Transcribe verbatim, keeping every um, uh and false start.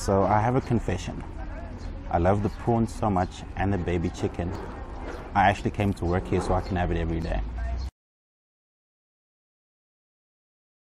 So I have a confession. I love the prawns so much and the baby chicken. I actually came to work here so I can have it every day.